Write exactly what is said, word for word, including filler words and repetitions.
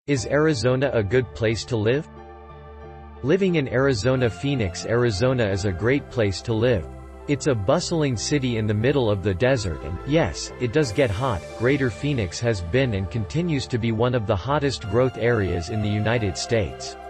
Is Arizona a good place to live? Living in Arizona, Phoenix, Arizona is a great place to live. It's a bustling city in the middle of the desert and, yes, it does get hot. Greater Phoenix has been and continues to be one of the hottest growth areas in the United States.